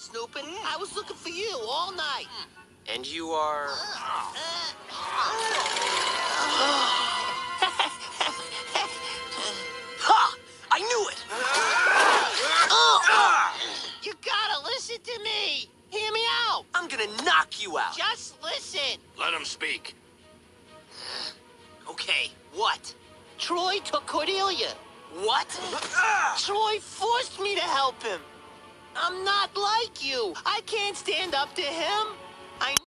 Snooping, I was looking for you all night. And you are... Ha! I knew it! You gotta listen to me! Hear me out! I'm gonna knock you out. Just listen! Let him speak. Okay, what? Troy took Cordelia. What? Troy forced me to help him. I'm not like you. I can't stand up to him. I